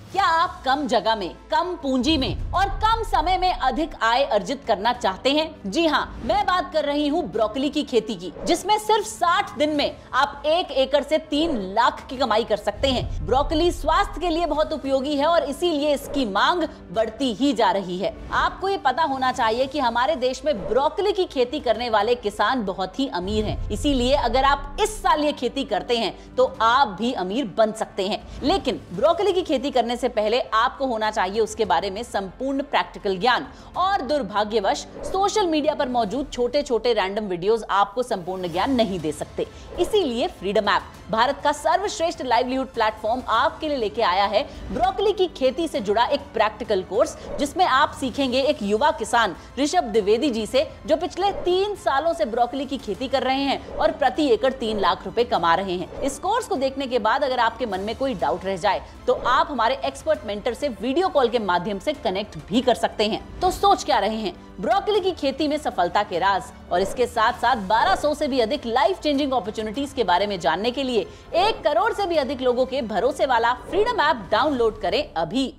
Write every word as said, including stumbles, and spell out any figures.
क्या आप कम जगह में, कम पूंजी में और कम समय में अधिक आय अर्जित करना चाहते हैं? जी हाँ, मैं बात कर रही हूँ ब्रोकली की खेती की, जिसमें सिर्फ साठ दिन में आप एक एकड़ से तीन लाख की कमाई कर सकते हैं। ब्रोकली स्वास्थ्य के लिए बहुत उपयोगी है और इसीलिए इसकी मांग बढ़ती ही जा रही है। आपको ये पता होना चाहिए कि हमारे देश में ब्रोकली की खेती करने वाले किसान बहुत ही अमीर हैं। इसीलिए अगर आप इस साल ये खेती करते हैं तो आप भी अमीर बन सकते हैं। लेकिन ब्रोकली की खेती करने से पहले आपको होना चाहिए उसके बारे में संपूर्ण प्रैक्टिकल ज्ञान, और दुर्भाग्यवश सोशल मीडिया पर मौजूद छोटे छोटे रैंडम वीडियोस आपको संपूर्ण ज्ञान नहीं दे सकते। इसीलिए फ्रीडम ऐप, भारत का सर्वश्रेष्ठ लाइवलीहुड प्लेटफॉर्म, आपके लिए लेके आया है ब्रोकली की खेती से जुड़ा एक प्रैक्टिकल कोर्स, जिसमें आप सीखेंगे एक युवा किसान ऋषभ द्विवेदी जी से, जो पिछले तीन सालों से ब्रोकली की खेती कर रहे हैं और प्रति एकड़ तीन लाख रुपए कमा रहे हैं। इस कोर्स को देखने के बाद अगर आपके मन में कोई डाउट रह जाए तो आप हमारे एक्सपर्ट मेंटर से वीडियो कॉल के माध्यम से कनेक्ट भी कर सकते हैं। तो सोच क्या रहे हैं? ब्रोकली की खेती में सफलता के राज और इसके साथ साथ बारह सौ से भी अधिक लाइफ चेंजिंग अपॉर्चुनिटीज के बारे में जानने के लिए एक करोड़ से भी अधिक लोगों के भरोसे वाला फ्रीडम ऐप डाउनलोड करें अभी।